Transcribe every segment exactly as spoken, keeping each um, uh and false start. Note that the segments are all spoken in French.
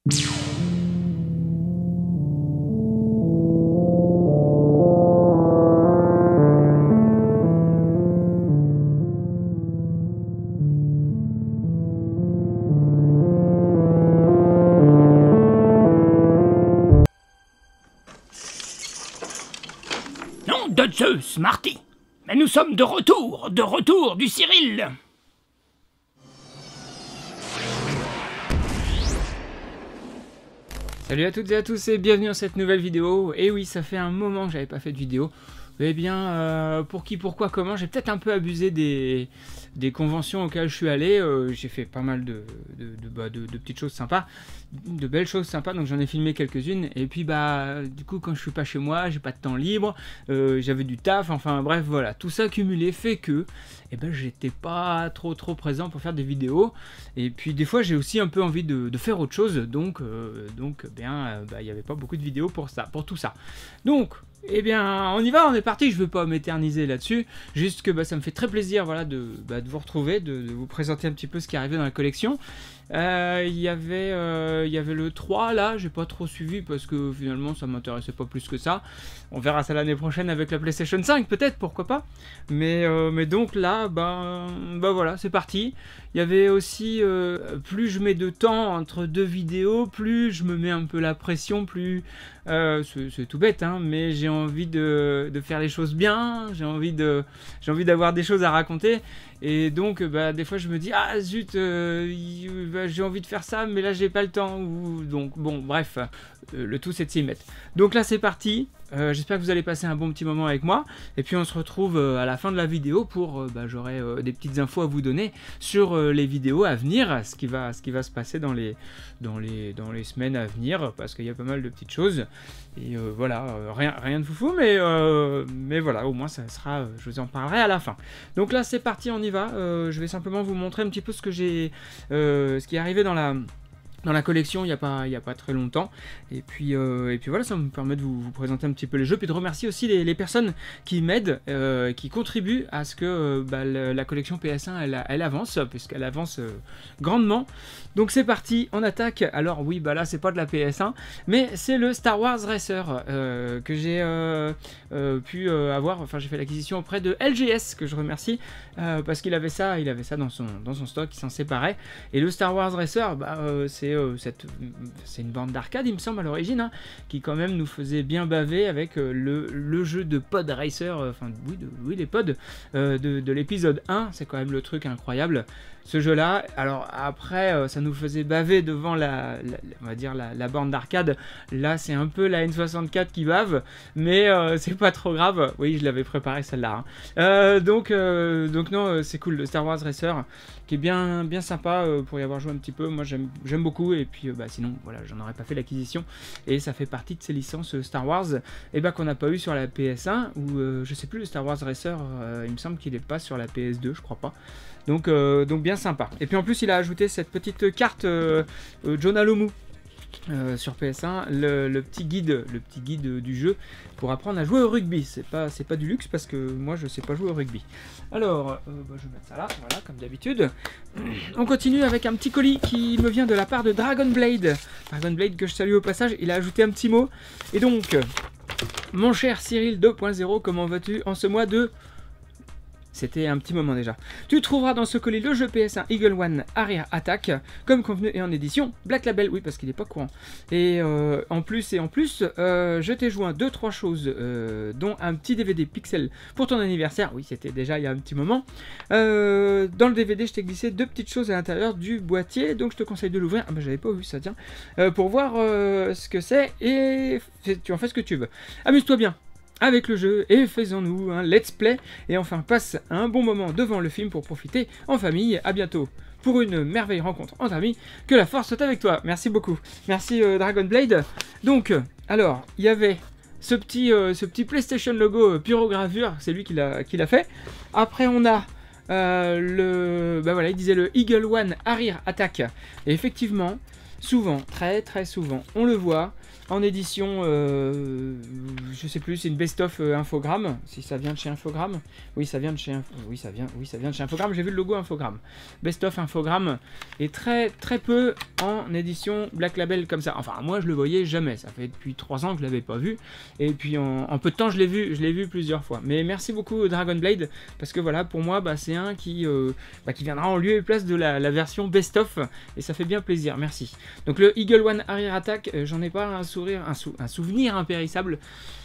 Nom de Zeus, Marty! Mais nous sommes de retour, de retour du Cyril! Salut à toutes et à tous et bienvenue dans cette nouvelle vidéo. Et oui, ça fait un moment que j'avais pas fait de vidéo. Eh bien, euh, pour qui, pourquoi, comment, j'ai peut-être un peu abusé des, des conventions auxquelles je suis allé. Euh, j'ai fait pas mal de, de, de, bah, de, de petites choses sympas, de belles choses sympas, donc j'en ai filmé quelques-unes. Et puis, bah, du coup, quand je suis pas chez moi, j'ai pas de temps libre, euh, j'avais du taf, enfin bref, voilà. Tout ça cumulé fait que, eh ben, j'étais pas trop trop présent pour faire des vidéos. Et puis, des fois, j'ai aussi un peu envie de, de faire autre chose, donc, euh, donc, bien, euh, bah, il n'y avait pas beaucoup de vidéos pour ça, pour tout ça. Donc, eh bien, on y va, on est parti, je ne veux pas m'éterniser là-dessus, juste que bah, ça me fait très plaisir voilà, de, bah, de vous retrouver, de, de vous présenter un petit peu ce qui est arrivé dans la collection. Euh, y avait, euh, y avait le trois là, j'ai pas trop suivi parce que finalement ça m'intéressait pas plus que ça. On verra ça l'année prochaine avec la PlayStation cinq peut-être, pourquoi pas. Mais, euh, mais donc là, bah, bah voilà, c'est parti. Il y avait aussi, euh, plus je mets de temps entre deux vidéos, plus je me mets un peu la pression, plus... Euh, c'est tout bête, hein, mais j'ai envie de, de faire les choses bien, j'ai envie de, j'ai envie d'avoir des choses à raconter. Et donc, bah, des fois, je me dis, ah zut, euh, bah, j'ai envie de faire ça, mais là, j'ai pas le temps. Ou... Donc, bon, bref, euh, le tout, c'est de s'y mettre. Donc là, c'est parti. Euh, J'espère que vous allez passer un bon petit moment avec moi. Et puis, on se retrouve euh, à la fin de la vidéo pour, euh, bah, j'aurai euh, des petites infos à vous donner sur euh, les vidéos à venir, ce qui va, ce qui va se passer dans les, dans les, dans les semaines à venir, parce qu'il y a pas mal de petites choses. Et euh, voilà, euh, rien, rien de foufou, mais, euh, mais voilà, au moins, ça sera, euh, je vous en parlerai à la fin. Donc là, c'est parti, on y va. Euh, je vais simplement vous montrer un petit peu ce que j'ai, euh, ce qui est arrivé dans la, dans la collection il n'y a pas, il y a pas très longtemps. Et puis, euh, et puis voilà, ça me permet de vous, vous présenter un petit peu les jeux, puis de remercier aussi les, les personnes qui m'aident, euh, qui contribuent à ce que euh, bah, la, la collection P S un elle, elle avance, puisqu'elle avance euh, grandement. Donc c'est parti, on attaque. Alors oui, bah là c'est pas de la P S un, mais c'est le Star Wars Racer euh, que j'ai euh, euh, pu euh, avoir. Enfin, j'ai fait l'acquisition auprès de L G S, que je remercie, euh, parce qu'il avait ça, il avait ça dans son, dans son stock, il s'en séparait. Et le Star Wars Racer, bah, euh, c'est euh, c'est une bande d'arcade, il me semble à l'origine, hein, qui quand même nous faisait bien baver avec euh, le, le jeu de Pod Racer, euh, enfin oui, de, oui les pods euh, de, de l'épisode un, c'est quand même le truc incroyable. Ce jeu-là, alors après, euh, ça nous faisait baver devant la, la on va dire la, la borne d'arcade. Là, c'est un peu la N soixante-quatre qui bave, mais euh, c'est pas trop grave. Oui, je l'avais préparé celle-là. Hein. Euh, donc, euh, donc non, c'est cool. Le Star Wars Racer, qui est bien, bien sympa euh, pour y avoir joué un petit peu. Moi, j'aime beaucoup. Et puis, euh, bah, sinon, voilà, j'en aurais pas fait l'acquisition. Et ça fait partie de ces licences Star Wars, et bah, qu'on n'a pas eu sur la P S un ou euh, je sais plus le Star Wars Racer. Euh, il me semble qu'il est pas sur la P S deux, je crois pas. Donc, euh, donc bien sympa. Et puis en plus il a ajouté cette petite carte euh, euh, John Alomou euh, sur P S un, le, le petit guide, le petit guide du jeu pour apprendre à jouer au rugby. C'est pas, c'est pas du luxe parce que moi je sais pas jouer au rugby. Alors, euh, bah, je vais mettre ça là, voilà comme d'habitude. On continue avec un petit colis qui me vient de la part de Dragon Blade. Dragon Blade que je salue au passage. Il a ajouté un petit mot. Et donc, mon cher Cyril deux point zéro, comment vas-tu en ce mois de... C'était un petit moment déjà. Tu trouveras dans ce colis le jeu P S un Eagle One Arrière Attack, comme convenu et en édition Black Label, oui parce qu'il n'est pas courant. Et euh, en plus et en plus, euh, je t'ai joint deux trois choses, euh, dont un petit D V D Pixel pour ton anniversaire. Oui, c'était déjà il y a un petit moment. Euh, dans le D V D, je t'ai glissé deux petites choses à l'intérieur du boîtier, donc je te conseille de l'ouvrir. Ah bah j'avais pas vu ça, tiens. Euh, pour voir euh, ce que c'est et tu en fais ce que tu veux. Amuse-toi bien avec le jeu et faisons-nous un let's play et enfin passe un bon moment devant le film pour profiter en famille. À bientôt pour une merveilleuse rencontre entre amis, que la force soit avec toi. Merci beaucoup, merci euh, Dragon Blade. Donc alors il y avait ce petit, euh, ce petit PlayStation logo euh, pyrogravure, c'est lui qui l'a qui l'a fait. Après on a euh, le, bah voilà, il disait le Eagle One Arrière Attack et effectivement souvent, très très souvent on le voit. en édition, euh, je sais plus, c'est une best-of euh, Infogrames, si ça vient de chez Infogrames. Oui, ça vient de chez, Info... oui, ça vient... oui, ça vient de chez Infogrames, j'ai vu le logo Infogrames. Best-of Infogrames, et très très peu en édition Black Label comme ça. Enfin, moi je le voyais jamais, ça fait depuis trois ans que je l'avais pas vu, et puis en, en peu de temps je l'ai vu, je l'ai vu plusieurs fois. Mais merci beaucoup Dragon Blade, parce que voilà, pour moi, bah, c'est un qui, euh, bah, qui viendra en lieu et place de la, la version best-of, et ça fait bien plaisir, merci. Donc le Eagle One Arrière Attack, euh, j'en ai pas un sourire, un, sou un souvenir impérissable.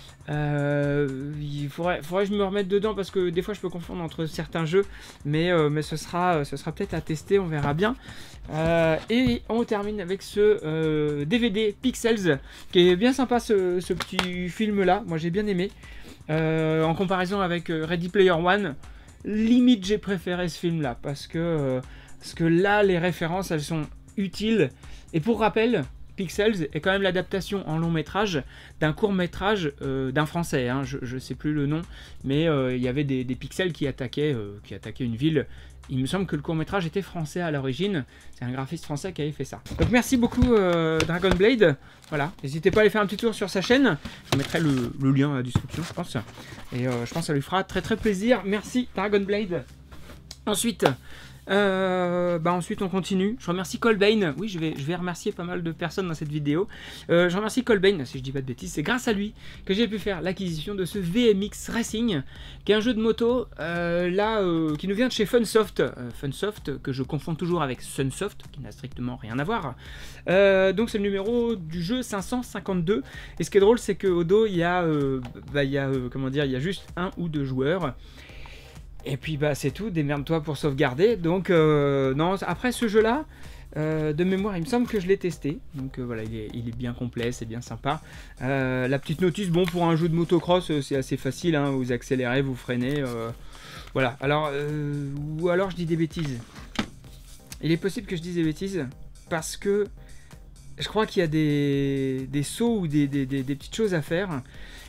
Euh, il faudrait, faudrait que je me remette dedans parce que des fois je peux confondre entre certains jeux, mais, euh, mais ce sera, ce sera peut-être à tester, on verra bien. Euh, et on termine avec ce euh, D V D Pixels qui est bien sympa, ce, ce petit film là, moi j'ai bien aimé. Euh, en comparaison avec Ready Player One, limite j'ai préféré ce film là parce que, euh, parce que là les références elles sont utiles. Et pour rappel, Pixels est quand même l'adaptation en long métrage d'un court métrage euh, d'un français, hein, je ne sais plus le nom, mais euh, il y avait des, des pixels qui attaquaient, euh, qui attaquaient une ville. Il me semble que le court métrage était français à l'origine, c'est un graphiste français qui avait fait ça. Donc merci beaucoup euh, Dragon Blade, voilà, n'hésitez pas à aller faire un petit tour sur sa chaîne, je mettrai le, le lien à la description je pense, et euh, je pense que ça lui fera très très plaisir, merci Dragon Blade. Ensuite, Euh, bah ensuite on continue, je remercie Colbane, oui je vais, je vais remercier pas mal de personnes dans cette vidéo, euh, je remercie Colbane, si je dis pas de bêtises, c'est grâce à lui que j'ai pu faire l'acquisition de ce V M X Racing, qui est un jeu de moto, euh, là, euh, qui nous vient de chez Funsoft, euh, Funsoft, que je confonds toujours avec Sunsoft, qui n'a strictement rien à voir, euh, donc c'est le numéro du jeu cinq cent cinquante-deux, et ce qui est drôle c'est qu'au dos il y a, euh, bah, il y a euh, comment dire, il y a juste un ou deux joueurs. Et puis bah c'est tout, démerde-toi pour sauvegarder. Donc euh, non, après ce jeu là, euh, de mémoire il me semble que je l'ai testé. Donc euh, voilà, il est, il est bien complet, c'est bien sympa. Euh, la petite notice, bon pour un jeu de motocross c'est assez facile, hein, vous accélérez, vous freinez. Euh, voilà, alors, euh, ou alors je dis des bêtises. Il est possible que je dise des bêtises parce que je crois qu'il y a des, des sauts ou des, des, des, des petites choses à faire.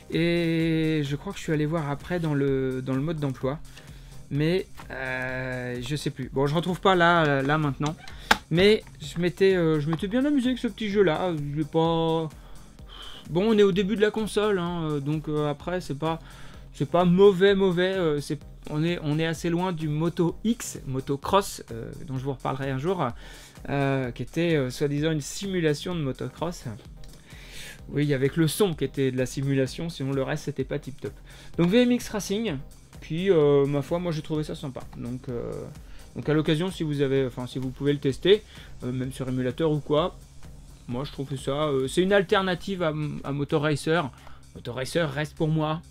Et je crois que je suis allé voir après dans le, dans le mode d'emploi. Mais euh, je sais plus. Bon, je retrouve pas là, là maintenant. Mais je m'étais, euh, je m'étais bien amusé avec ce petit jeu-là. Je l'ai pas. Bon, on est au début de la console, hein, donc euh, après c'est pas, c'est pas mauvais, mauvais. Euh, c'est, on est, on est assez loin du Moto X, Moto Cross, euh, dont je vous reparlerai un jour, euh, qui était euh, soi-disant une simulation de motocross. Oui, avec le son qui était de la simulation, sinon le reste c'était pas tip top. Donc V M X Racing. Puis, euh, ma foi, moi j'ai trouvé ça sympa. Donc, euh, donc à l'occasion, si vous avez, enfin, si vous pouvez le tester, euh, même sur émulateur ou quoi, moi je trouve que ça, euh, c'est une alternative à, à Motor Racer. Motor Racer reste pour moi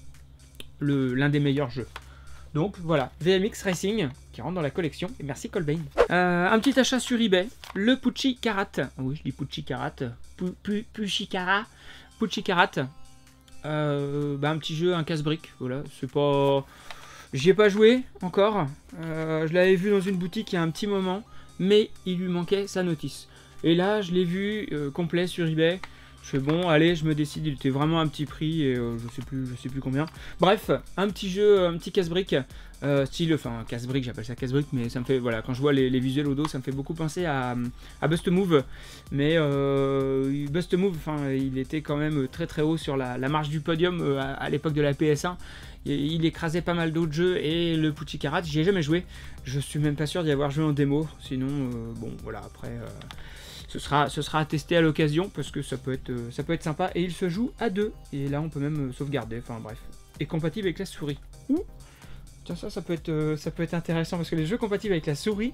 l'un des meilleurs jeux. Donc voilà, V M X Racing qui rentre dans la collection. Et merci Colbane. Euh, un petit achat sur eBay, le Pucci Karat. Oui, je dis Pucci Karat. Pucci Karat. Pucci Karat. Euh, bah, un petit jeu, un casse-brique. Voilà, c'est pas. J'y ai pas joué encore, euh, je l'avais vu dans une boutique il y a un petit moment, mais il lui manquait sa notice. Et là, je l'ai vu euh, complet sur eBay. Je fais bon, allez, je me décide. Il était vraiment à un petit prix et euh, je sais plus, je sais plus combien. Bref, un petit jeu, un petit casse-brique, euh, style, enfin casse-brique, j'appelle ça casse-brique, mais ça me fait, voilà, quand je vois les, les visuels au dos, ça me fait beaucoup penser à, à Bust Move. Mais euh, Bust Move, enfin, il était quand même très très haut sur la, la marche du podium euh, à, à l'époque de la P S un. Il écrasait pas mal d'autres jeux et le Pucci Karat, j'y ai jamais joué. Je suis même pas sûr d'y avoir joué en démo. Sinon, euh, bon, voilà, après, euh, ce, sera, ce sera à tester à l'occasion parce que ça peut, être, euh, ça peut être sympa. Et il se joue à deux. Et là, on peut même sauvegarder. Enfin, bref. Et compatible avec la souris. Ouh, tiens, ça, ça peut, être, euh, ça peut être intéressant parce que les jeux compatibles avec la souris,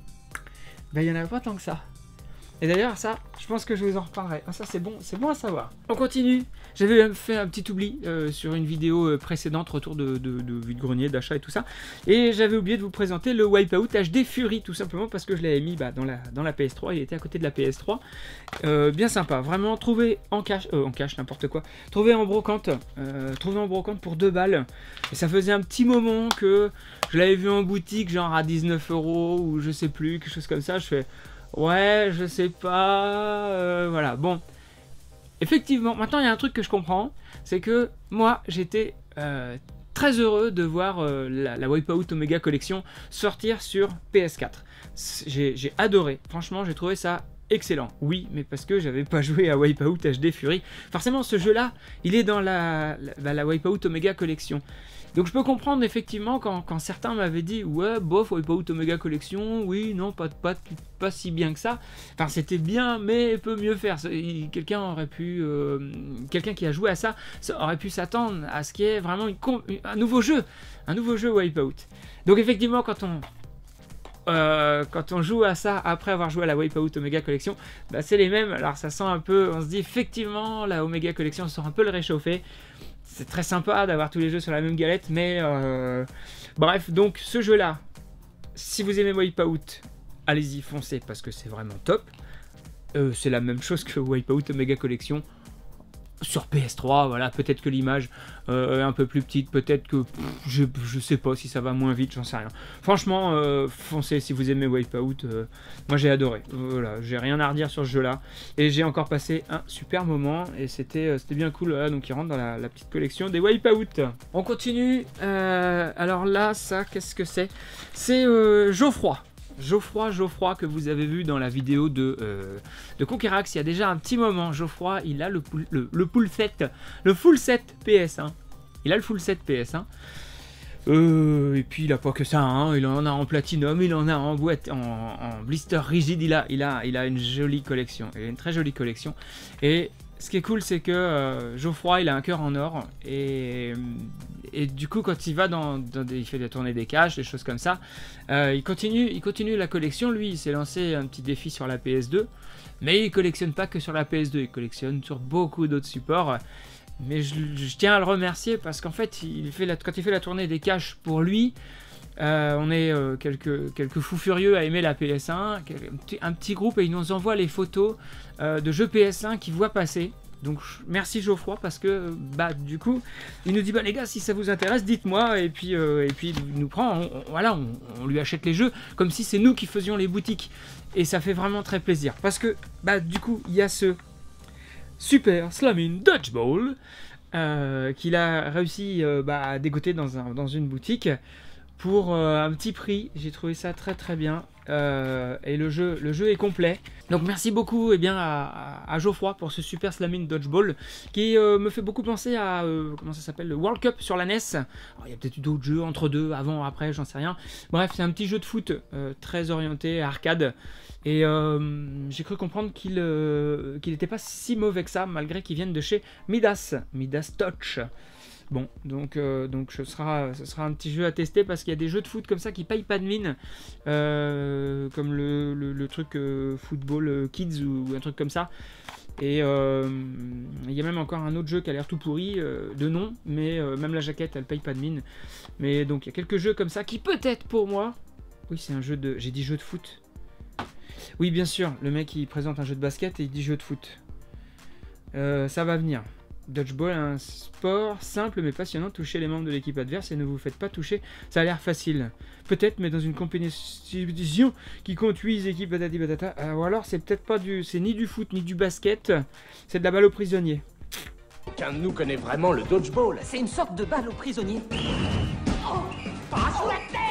ben, il y en a pas tant que ça. Et d'ailleurs, ça, je pense que je vous en reparlerai. Ah, ça, c'est bon, c'est bon à savoir. On continue. J'avais fait un petit oubli euh, sur une vidéo précédente, retour de, de, de vide-grenier, d'achat et tout ça. Et j'avais oublié de vous présenter le Wipeout H D Fury, tout simplement parce que je l'avais mis bah, dans, la, dans la P S trois. Il était à côté de la P S trois. Euh, bien sympa. Vraiment, trouvé en cash, euh, en cash, n'importe quoi. Trouvé en brocante. Euh, trouvé en brocante pour deux balles. Et ça faisait un petit moment que je l'avais vu en boutique, genre à dix-neuf euros ou je sais plus, quelque chose comme ça. Je fais... Ouais, je sais pas, euh, voilà, bon. Effectivement, maintenant il y a un truc que je comprends, c'est que moi j'étais euh, très heureux de voir euh, la, la Wipeout Omega Collection sortir sur P S quatre. J'ai adoré, franchement j'ai trouvé ça excellent. Oui, mais parce que j'avais pas joué à Wipeout H D Fury. Forcément, ce jeu-là, il est dans la, la, bah, la Wipeout Omega Collection. Donc je peux comprendre effectivement quand, quand certains m'avaient dit ouais bof Wipeout Omega Collection, oui non pas, pas, pas si bien que ça, enfin c'était bien mais peut mieux faire. Quelqu'un aurait pu, euh, quelqu'un qui a joué à ça, ça aurait pu s'attendre à ce qu'il y ait vraiment une, un nouveau jeu, un nouveau jeu Wipeout. Donc effectivement quand on Euh, quand on joue à ça après avoir joué à la Wipeout Omega Collection, bah c'est les mêmes, alors ça sent un peu, on se dit effectivement la Omega Collection sort un peu le réchauffer. C'est très sympa d'avoir tous les jeux sur la même galette, mais euh... bref, donc ce jeu là, si vous aimez Wipeout, allez-y, foncez parce que c'est vraiment top. Euh, c'est la même chose que Wipeout Omega Collection sur P S trois, voilà, peut-être que l'image euh, est un peu plus petite, peut-être que pff, je, je sais pas si ça va moins vite, j'en sais rien. Franchement, euh, foncez si vous aimez Wipeout, euh, moi j'ai adoré, voilà, j'ai rien à redire sur ce jeu-là, et j'ai encore passé un super moment, et c'était euh, c'était bien cool, voilà, donc il rentre dans la, la petite collection des Wipeout. On continue, euh, alors là, ça, qu'est-ce que c'est? C'est euh, Geoffroy. Geoffroy, Geoffroy que vous avez vu dans la vidéo de, euh, de Conquerax il y a déjà un petit moment. Geoffroy, il a le, le, le full set, le full set P S un. Il a le full set P S un. Euh, et puis il a pas que ça, hein. Il en a en platinum, il en a en boîte, en, en blister rigide. Il a, il a, il a une jolie collection, il a une très jolie collection. Et ce qui est cool, c'est que euh, Geoffroy, il a un cœur en or et, et du coup, quand il va dans, dans des, il fait des tournées des caches, des choses comme ça, euh, il continue, il continue la collection. Lui, il s'est lancé un petit défi sur la P S deux, mais il collectionne pas que sur la P S deux, il collectionne sur beaucoup d'autres supports. Mais je, je tiens à le remercier parce qu'en fait, il fait la, quand il fait la tournée des caches pour lui. Euh, on est euh, quelques, quelques fous furieux à aimer la P S un, un petit, un petit groupe, et il nous envoie les photos euh, de jeux P S un qu'il voit passer. Donc merci Geoffroy parce que bah du coup il nous dit bah les gars si ça vous intéresse dites-moi, et puis euh, et puis il nous prend, on, on, voilà on, on lui achète les jeux comme si c'est nous qui faisions les boutiques, et ça fait vraiment très plaisir parce que bah du coup il y a ce Super Slamming Dodgeball euh, qu'il a réussi euh, bah, à dégoter dans, un, dans une boutique pour euh, un petit prix. J'ai trouvé ça très très bien, euh, et le jeu, le jeu est complet. Donc merci beaucoup eh bien, à, à, à Geoffroy pour ce Super Slamming Dodgeball qui euh, me fait beaucoup penser à euh, comment ça s'appelle, le World Cup sur la N E S. Alors, il y a peut-être eu d'autres jeux entre deux, avant, après, j'en sais rien. Bref, c'est un petit jeu de foot euh, très orienté arcade, et euh, j'ai cru comprendre qu'il euh, qu'il n'était pas si mauvais que ça, malgré qu'il vienne de chez Midas, Midas Touch. Bon, donc, euh, donc ce, sera, ce sera un petit jeu à tester parce qu'il y a des jeux de foot comme ça qui payent pas de mine, euh, comme le, le, le truc euh, Football euh, Kids ou, ou un truc comme ça. Et euh, il y a même encore un autre jeu qui a l'air tout pourri, euh, de nom, mais euh, même la jaquette elle paye pas de mine. Mais donc il y a quelques jeux comme ça qui peut-être pour moi... Oui, c'est un jeu de... J'ai dit jeu de foot. Oui, bien sûr, le mec il présente un jeu de basket et il dit jeu de foot. Euh, ça va venir. Dodgeball, un sport simple mais passionnant. Touchez les membres de l'équipe adverse et ne vous faites pas toucher. Ça a l'air facile. Peut-être, mais dans une compétition qui compte huit équipes patati patata. Euh, ou alors c'est peut-être pas du... C'est ni du foot ni du basket. C'est de la balle aux prisonniers. Aucun de nous connaît vraiment le dodgeball. C'est une sorte de balle aux prisonniers. Oh, pas sous la tête.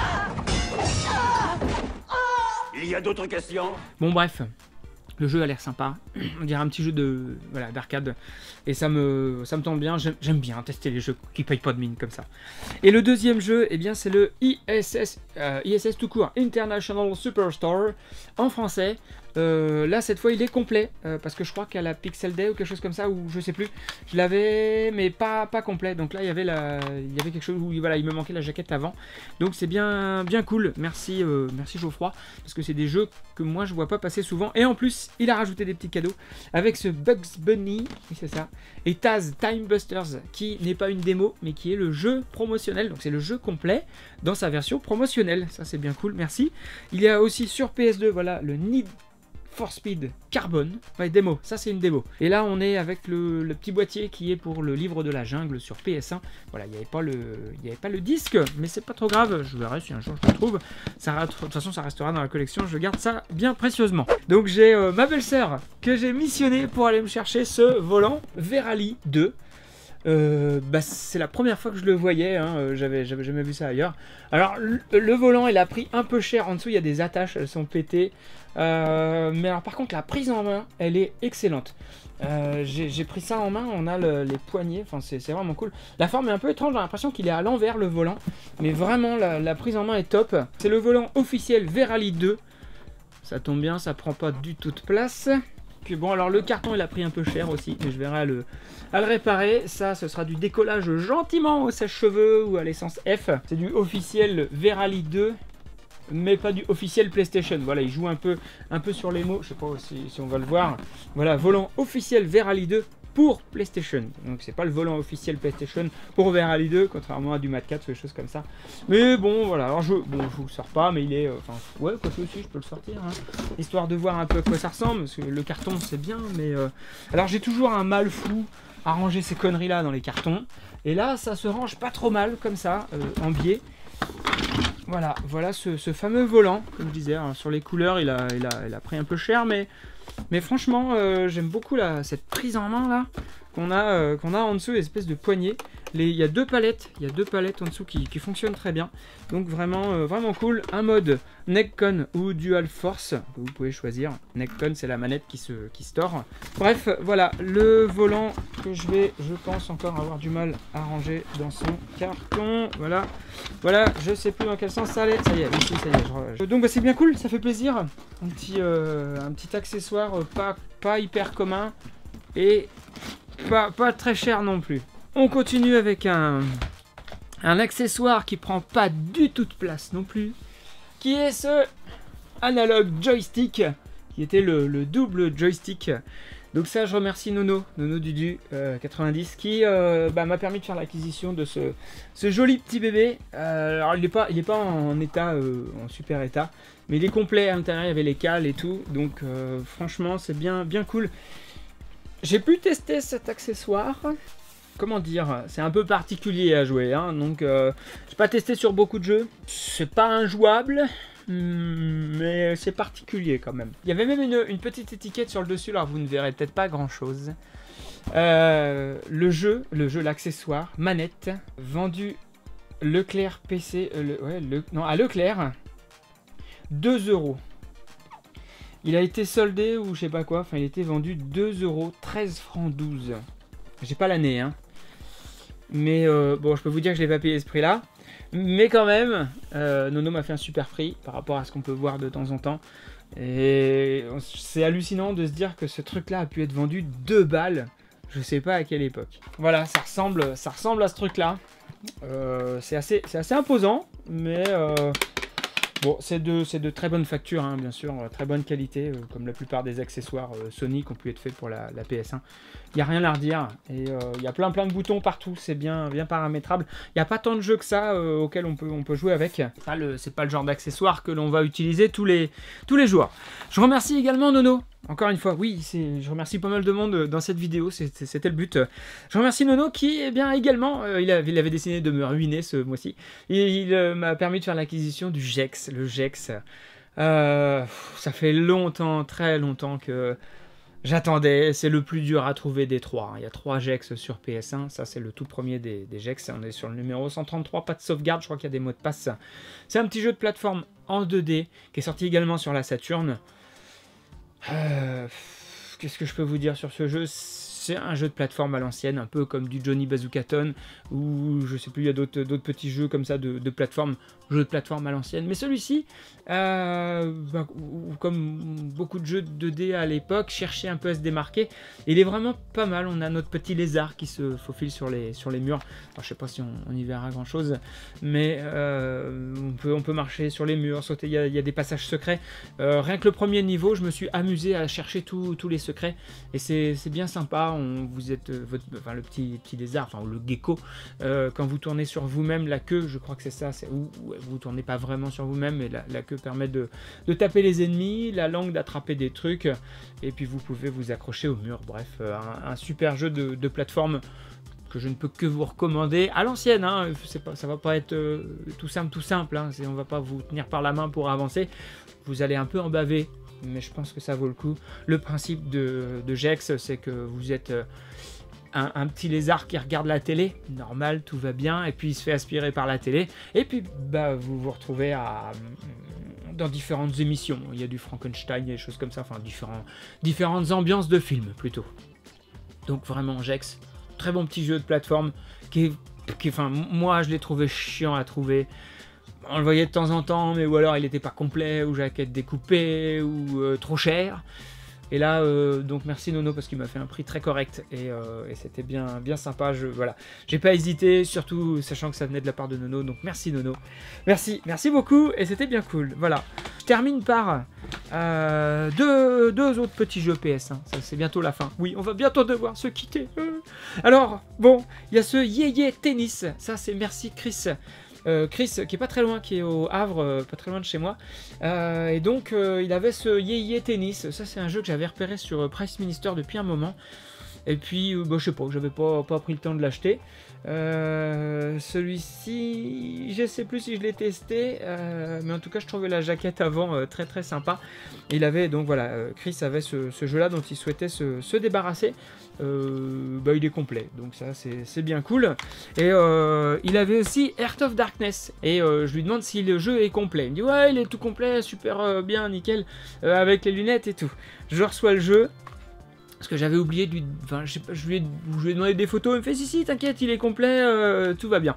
Il y a d'autres questions? Bon bref. Le jeu a l'air sympa, on dirait un petit jeu de voilà d'arcade, et ça me ça me tente bien. J'aime bien tester les jeux qui payent pas de mine comme ça. Et le deuxième jeu, eh bien c'est le I S S euh, I S S tout court, International Superstar en français. Euh, là cette fois il est complet euh, parce que je crois qu'à la Pixel Day ou quelque chose comme ça, ou je sais plus, je l'avais mais pas pas complet. Donc là il y avait la il y avait quelque chose où voilà, il me manquait la jaquette avant. Donc c'est bien bien cool. Merci euh, merci Geoffroy parce que c'est des jeux que moi je vois pas passer souvent, et en plus il a rajouté des petits cadeaux avec ce Bugs Bunny, oui c'est ça, et Taz Time Busters qui n'est pas une démo mais qui est le jeu promotionnel. Donc c'est le jeu complet dans sa version promotionnelle. Ça c'est bien cool, merci. Il y a aussi sur P S deux voilà le Need for Speed Carbon, ouais, démo, ça c'est une démo. Et là on est avec le, le petit boîtier qui est pour le livre de la jungle sur P S un. Voilà, il n'y avait pas le, il y avait pas le disque, mais c'est pas trop grave, je verrai si un jour je le trouve. Ça, de toute façon ça restera dans la collection, je garde ça bien précieusement. Donc j'ai euh, ma belle-sœur que j'ai missionné pour aller me chercher ce volant Verali deux. Euh, bah, c'est la première fois que je le voyais, hein, j'avais jamais vu ça ailleurs. Alors le, le volant il a pris un peu cher, en dessous il y a des attaches, elles sont pétées. Euh, mais alors par contre la prise en main elle est excellente. Euh, j'ai pris ça en main, on a le, les poignées, enfin c'est vraiment cool. La forme est un peu étrange, j'ai l'impression qu'il est à l'envers le volant. Mais vraiment la, la prise en main est top. C'est le volant officiel Verali deux. Ça tombe bien, ça prend pas du tout de place. Puis bon, alors le carton il a pris un peu cher aussi, mais je verrai à le, à le réparer. Ça, ce sera du décollage gentiment au sèche-cheveux ou à l'essence F. C'est du officiel Verali deux, mais pas du officiel PlayStation. Voilà, il joue un peu, un peu sur les mots, je sais pas si, si on va le voir. Voilà, volant officiel Verali deux pour PlayStation. Donc c'est pas le volant officiel PlayStation pour Verali deux, contrairement à du Mat quatre ou des choses comme ça. Mais bon, voilà, alors je, bon, je vous le sors pas, mais il est, enfin, euh, ouais, quoi que aussi, je peux le sortir, hein, histoire de voir un peu à quoi ça ressemble, parce que le carton c'est bien, mais euh... alors j'ai toujours un mal fou à ranger ces conneries là dans les cartons, et là ça se range pas trop mal comme ça, euh, en biais. Voilà, voilà ce, ce fameux volant, comme je disais, alors, sur les couleurs il a, il, a, il a pris un peu cher, mais Mais franchement, euh, j'aime beaucoup la, cette prise en main là qu'on a, euh, qu'on a en dessous, l'espèce de poignée. Les, il y a deux palettes, il y a deux palettes en dessous qui, qui fonctionnent très bien. Donc vraiment, euh, vraiment cool. Un mode Neck-Con ou Dual Force que vous pouvez choisir. Neck-Con, c'est la manette qui se, qui se tord. Bref, voilà le volant que je vais, je pense encore avoir du mal à ranger dans son carton. Voilà, voilà, je sais plus dans quel sens ça allait. Ça y est, ici, ça y est. Je... Donc bah, c'est bien cool, ça fait plaisir. Un petit, euh, un petit accessoire euh, pas, pas hyper commun et pas, pas très cher non plus. On continue avec un, un accessoire qui prend pas du tout de place non plus, qui est ce Analog Joystick, qui était le, le double joystick. Donc ça, je remercie Nono, Nono Dudu euh, quatre-vingt-dix, qui euh, bah, m'a permis de faire l'acquisition de ce, ce joli petit bébé. Euh, alors il n'est pas, il est pas en état, euh, en super état, mais il est complet à l'intérieur, il y avait les cales et tout, donc euh, franchement c'est bien, bien cool. J'ai pu tester cet accessoire. Comment dire, c'est un peu particulier à jouer, hein, donc euh, j'ai pas testé sur beaucoup de jeux. C'est pas injouable, mais c'est particulier quand même. Il y avait même une, une petite étiquette sur le dessus, alors vous ne verrez peut-être pas grand chose. Euh, le jeu, le jeu, l'accessoire, manette, vendu Leclerc P C, euh, le, ouais, le, non, à Leclerc, deux euros. Il a été soldé ou je sais pas quoi, enfin il était vendu deux euros, treize francs douze. J'ai pas l'année, hein. Mais euh, bon, je peux vous dire que je l'ai pas payé ce prix-là. Mais quand même, euh, Nono m'a fait un super prix par rapport à ce qu'on peut voir de temps en temps. Et c'est hallucinant de se dire que ce truc-là a pu être vendu deux balles. Je sais pas à quelle époque. Voilà, ça ressemble, ça ressemble à ce truc-là. Euh, c'est assez, c'est assez imposant, mais... Euh, bon, c'est de, de très bonne facture, hein, bien sûr, très bonne qualité, euh, comme la plupart des accessoires euh, Sony qui ont pu être faits pour la, la P S un. Il n'y a rien à redire, et euh, il y a plein plein de boutons partout, c'est bien, bien paramétrable. Il n'y a pas tant de jeux que ça euh, auxquels on peut, on peut jouer avec. C'est pas le, c'est pas le genre d'accessoire que l'on va utiliser tous les, tous les jours. Je remercie également Nono. Encore une fois, oui, je remercie pas mal de monde dans cette vidéo, c'était le but. Je remercie Nono qui, eh bien, également, euh, il, avait, il avait décidé de me ruiner ce mois-ci. Et il euh, m'a permis de faire l'acquisition du Gex, le Gex. Euh, ça fait longtemps, très longtemps que j'attendais. C'est le plus dur à trouver des trois. Il y a trois Gex sur P S un. Ça, c'est le tout premier des, des Gex. On est sur le numéro cent trente-trois, pas de sauvegarde. Je crois qu'il y a des mots de passe. C'est un petit jeu de plateforme en deux D qui est sorti également sur la Saturn. Euh, Qu'est-ce que je peux vous dire sur ce jeu? C'est un jeu de plateforme à l'ancienne, un peu comme du Johnny Bazookaton, ou je sais plus, il y a d'autres petits jeux comme ça de, de plateforme, jeux de plateforme à l'ancienne. Mais celui-ci, euh, bah, comme beaucoup de jeux de deux D à l'époque, cherchait un peu à se démarquer. Et il est vraiment pas mal. On a notre petit lézard qui se faufile sur les, sur les murs. Alors, je sais pas si on, on y verra grand chose, mais euh, on, peut, on peut marcher sur les murs, sauter. Il y a, il y a des passages secrets. Euh, rien que le premier niveau, je me suis amusé à chercher tous tous les secrets. Et c'est bien sympa. On, vous êtes euh, votre, enfin, le petit, petit lézard, enfin le gecko, euh, quand vous tournez sur vous-même, la queue, je crois que c'est ça, où, où vous tournez pas vraiment sur vous-même, mais la, la queue permet de, de taper les ennemis, la langue d'attraper des trucs, et puis vous pouvez vous accrocher au mur. Bref, euh, un, un super jeu de, de plateforme que je ne peux que vous recommander à l'ancienne, hein. Pas, ça va pas être euh, tout simple, tout simple, hein. On va pas vous tenir par la main pour avancer, vous allez un peu en baver. Mais je pense que ça vaut le coup. Le principe de, de Gex, c'est que vous êtes... Euh, un, un petit lézard qui regarde la télé, normal, tout va bien, et puis il se fait aspirer par la télé, et puis bah, vous vous retrouvez à, dans différentes émissions. Il y a du Frankenstein, il y a des choses comme ça, enfin différents, différentes ambiances de films plutôt. Donc vraiment Gex, très bon petit jeu de plateforme, qui est, qui, enfin moi je l'ai trouvé chiant à trouver. On le voyait de temps en temps, mais ou alors il n'était pas complet, ou jaquette découpée, ou euh, trop cher. Et là, euh, donc merci Nono parce qu'il m'a fait un prix très correct et, euh, et c'était bien, bien sympa. Je, voilà, j'ai pas hésité, surtout sachant que ça venait de la part de Nono. Donc merci Nono, merci, merci beaucoup et c'était bien cool. Voilà, je termine par euh, deux, deux autres petits jeux P S. Hein. Ça c'est bientôt la fin. Oui, on va bientôt devoir se quitter. Alors bon, il y a ce Yéyé Tennis. Ça c'est merci Chris. Euh, Chris qui est pas très loin, qui est au Havre, euh, pas très loin de chez moi, euh, et donc euh, il avait ce Yéyé Tennis. Ça c'est un jeu que j'avais repéré sur euh, Price Minister depuis un moment, et puis euh, bah, je sais pas, j'avais pas, pas pris le temps de l'acheter. Euh, celui-ci, je sais plus si je l'ai testé, euh, mais en tout cas je trouvais la jaquette avant euh, très très sympa. Il avait donc voilà, euh, Chris avait ce, ce jeu-là dont il souhaitait se, se débarrasser. Euh, bah, il est complet, donc ça c'est bien cool. Et euh, il avait aussi Heart of Darkness, et euh, je lui demande si le jeu est complet. Il me dit ouais, il est tout complet, super euh, bien, nickel, euh, avec les lunettes et tout. Je reçois le jeu. Parce que j'avais oublié de lui... Enfin, je sais pas, je lui ai, je lui ai demandé des photos, il me fait si si, t'inquiète, il est complet, euh, tout va bien.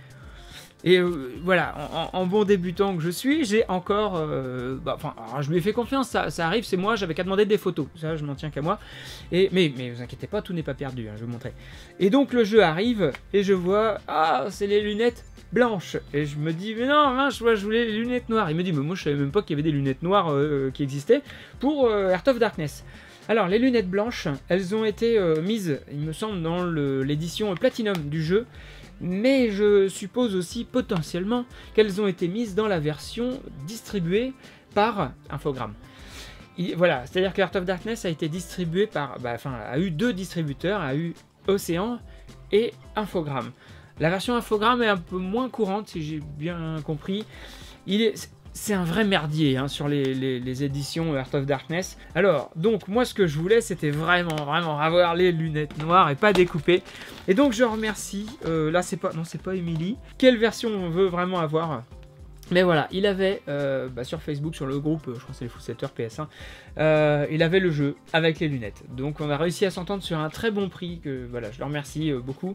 Et euh, voilà, en, en bon débutant que je suis, j'ai encore... Euh, bah, enfin, alors, je lui ai fait confiance, ça, ça arrive, c'est moi, j'avais qu'à demander des photos. Ça, je n'en tiens qu'à moi. Et, mais, mais vous inquiétez pas, tout n'est pas perdu, hein, je vais vous montrer. Et donc le jeu arrive, et je vois... Ah, c'est les lunettes blanches. Et je me dis, mais non, mince, je, vois, je voulais les lunettes noires. Il me dit, mais moi je savais même pas qu'il y avait des lunettes noires euh, qui existaient pour euh, Heart of Darkness. Alors, les lunettes blanches, elles ont été euh, mises, il me semble, dans l'édition Platinum du jeu, mais je suppose aussi potentiellement qu'elles ont été mises dans la version distribuée par Infogrames. Il, voilà, c'est-à-dire que Heart of Darkness a été distribué par, bah, enfin, a eu deux distributeurs, a eu Océan et Infogrames. La version Infogrames est un peu moins courante, si j'ai bien compris. Il est... C'est un vrai merdier hein, sur les, les, les éditions Heart of Darkness. Alors, donc, moi, ce que je voulais, c'était vraiment, vraiment avoir les lunettes noires et pas découpées. Et donc, je remercie. Euh, là, c'est pas... Non, c'est pas Emily. Quelle version on veut vraiment avoir ? Mais voilà, il avait, euh, bah, sur Facebook, sur le groupe, je crois que c'est les Foussetteurs P S un, euh, il avait le jeu avec les lunettes. Donc on a réussi à s'entendre sur un très bon prix, que voilà, je le remercie euh, beaucoup.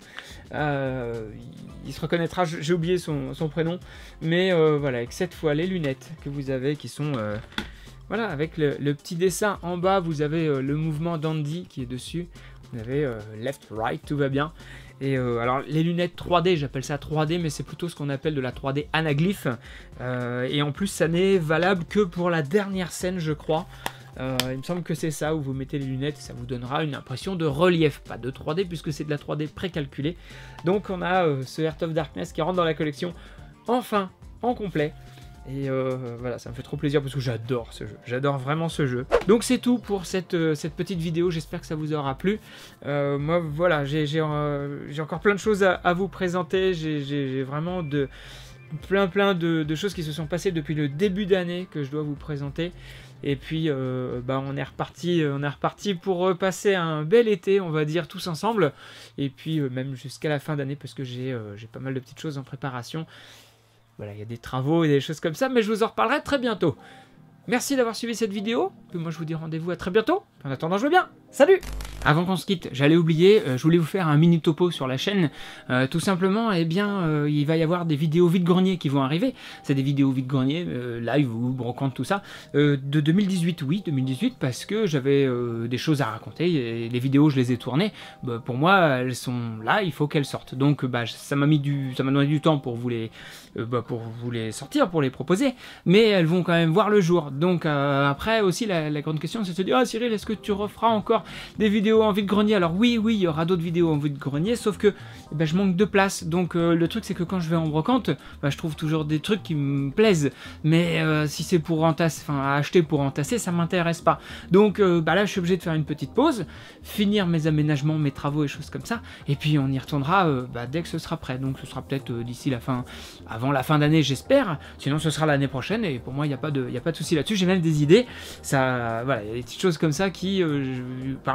Euh, il, il se reconnaîtra, j'ai oublié son, son prénom, mais euh, voilà, avec cette fois les lunettes que vous avez qui sont... Euh, voilà, avec le, le petit dessin en bas, vous avez euh, le mouvement d'Andy qui est dessus. Vous avez euh, left, right, tout va bien. Et euh, alors les lunettes trois D, j'appelle ça trois D, mais c'est plutôt ce qu'on appelle de la trois D anaglyphe. Euh, et en plus, ça n'est valable que pour la dernière scène, je crois. Euh, il me semble que c'est ça, où vous mettez les lunettes, ça vous donnera une impression de relief, pas de trois D, puisque c'est de la trois D précalculée. Donc on a euh, ce Heart of Darkness qui rentre dans la collection, enfin, en complet. Et euh, voilà, ça me fait trop plaisir parce que j'adore ce jeu, j'adore vraiment ce jeu. Donc c'est tout pour cette, euh, cette petite vidéo, j'espère que ça vous aura plu. Euh, moi voilà, j'ai euh, encore plein de choses à, à vous présenter, j'ai vraiment de, plein plein de, de choses qui se sont passées depuis le début d'année que je dois vous présenter. Et puis euh, bah on est reparti, on est reparti pour passer un bel été, on va dire, tous ensemble. Et puis euh, même jusqu'à la fin d'année parce que j'ai euh, j'ai pas mal de petites choses en préparation. Voilà, il y a des travaux et des choses comme ça, mais je vous en reparlerai très bientôt. Merci d'avoir suivi cette vidéo, puis moi je vous dis rendez-vous à très bientôt. En attendant, jouez bien, salut! Avant qu'on se quitte, j'allais oublier, euh, je voulais vous faire un mini topo sur la chaîne. Euh, tout simplement, eh bien, euh, il va y avoir des vidéos vide-grenier qui vont arriver. C'est des vidéos vide-grenier, euh, live ou brocante, tout ça. Euh, de deux mille dix-huit, oui, deux mille dix-huit, parce que j'avais euh, des choses à raconter. Et les vidéos, je les ai tournées. Bah, pour moi, elles sont là, il faut qu'elles sortent. Donc, bah, ça m'a mis du, ça m'a donné du temps pour vous les, euh, bah, pour vous les sortir, pour les proposer. Mais elles vont quand même voir le jour. Donc, euh, après aussi, la, la grande question, c'est de se dire, ah Cyril, est-ce que tu referas encore des vidéos en vide-grenier? Alors oui, oui, il y aura d'autres vidéos en vide-grenier, sauf que eh ben, je manque de place. Donc euh, le truc, c'est que quand je vais en brocante, bah, je trouve toujours des trucs qui me plaisent. Mais euh, si c'est pour entasser, enfin à acheter pour entasser, ça m'intéresse pas. Donc euh, bah, là, je suis obligé de faire une petite pause, finir mes aménagements, mes travaux et choses comme ça. Et puis on y retournera euh, bah, dès que ce sera prêt. Donc ce sera peut-être euh, d'ici la fin, avant la fin d'année, j'espère. Sinon, ce sera l'année prochaine. Et pour moi, il n'y a pas de, il y a pas de souci là-dessus. J'ai même des idées. Ça, voilà, il y a des petites choses comme ça qui, euh, je, par manque de place,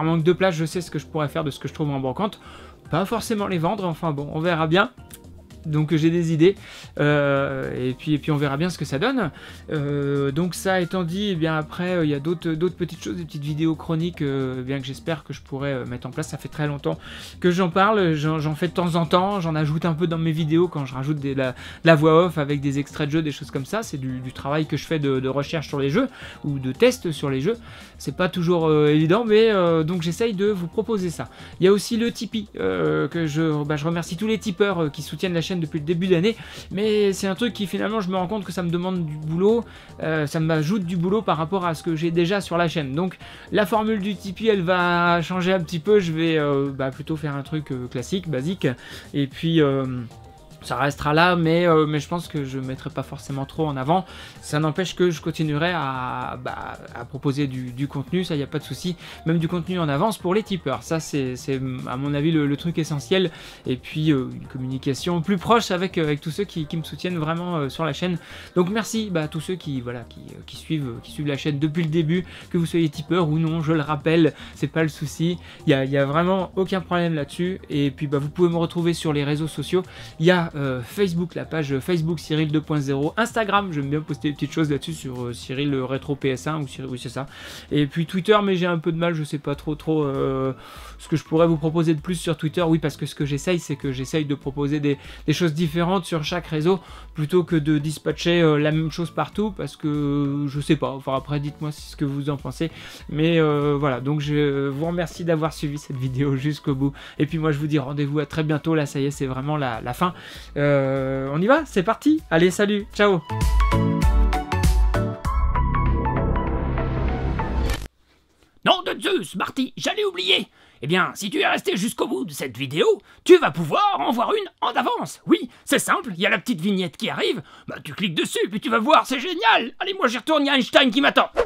déjà je sais ce que je pourrais faire de ce que je trouve en brocante. Pas forcément les vendre, enfin bon, on verra bien. Donc j'ai des idées, euh, et, puis, et puis on verra bien ce que ça donne. Euh, donc ça étant dit, et bien après il euh, y a d'autres d'autres petites choses, des petites vidéos chroniques, euh, bien que j'espère que je pourrais euh, mettre en place. Ça fait très longtemps que j'en parle, j'en fais de temps en temps, j'en ajoute un peu dans mes vidéos quand je rajoute des, la, de la voix off avec des extraits de jeux, des choses comme ça. C'est du, du travail que je fais de, de recherche sur les jeux, ou de test sur les jeux. C'est pas toujours euh, évident, mais euh, donc j'essaye de vous proposer ça. Il y a aussi le Tipeee, euh, que je, bah, je remercie tous les tipeurs euh, qui soutiennent la chaîne depuis le début d'année, mais c'est un truc qui finalement je me rends compte que ça me demande du boulot, euh, ça m'ajoute du boulot par rapport à ce que j'ai déjà sur la chaîne. Donc la formule du Tipeee elle va changer un petit peu, je vais euh, bah, plutôt faire un truc euh, classique, basique, et puis euh, ça restera là, mais, euh, mais je pense que je ne mettrai pas forcément trop en avant. Ça n'empêche que je continuerai à, bah, à proposer du, du contenu, ça il n'y a pas de souci. Même du contenu en avance pour les tipeurs. Ça c'est à mon avis le, le truc essentiel. Et puis euh, une communication plus proche avec, avec tous ceux qui, qui me soutiennent vraiment euh, sur la chaîne. Donc merci bah, à tous ceux qui, voilà, qui, qui, suivent, qui suivent la chaîne depuis le début, que vous soyez tipeur ou non, je le rappelle, c'est pas le souci. Il n'y a, y a vraiment aucun problème là-dessus. Et puis bah, vous pouvez me retrouver sur les réseaux sociaux. Il y a Euh, Facebook, la page Facebook Cyril deux point zéro, Instagram, j'aime bien poster des petites choses là-dessus sur euh, Cyril le rétro P S un ou Cyril, oui c'est ça, et puis Twitter, mais j'ai un peu de mal, je sais pas trop trop euh, ce que je pourrais vous proposer de plus sur Twitter. Oui, parce que ce que j'essaye, c'est que j'essaye de proposer des, des choses différentes sur chaque réseau plutôt que de dispatcher euh, la même chose partout, parce que je sais pas, enfin après dites-moi ce que vous en pensez, mais euh, voilà, donc je vous remercie d'avoir suivi cette vidéo jusqu'au bout, et puis moi je vous dis rendez-vous à très bientôt. Là ça y est, c'est vraiment la, la fin. Euh, on y va, c'est parti. Allez, salut, ciao. Nom de Zeus, Marty, j'allais oublier. Eh bien, si tu es resté jusqu'au bout de cette vidéo, tu vas pouvoir en voir une en avance. Oui, c'est simple, il y a la petite vignette qui arrive, bah tu cliques dessus, puis tu vas voir, c'est génial. Allez, moi j'y retourne, il y a Einstein qui m'attend.